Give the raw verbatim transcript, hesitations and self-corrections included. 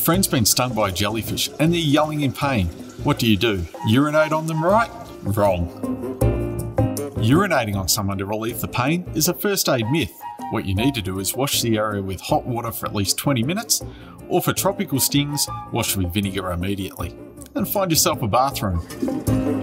friend's been stung by a jellyfish and they're yelling in pain. What do you do? Urinate on them, right? Wrong. Urinating on someone to relieve the pain is a first aid myth. What you need to do is wash the area with hot water for at least twenty minutes, or for tropical stings, wash with vinegar immediately. And find yourself a bathroom.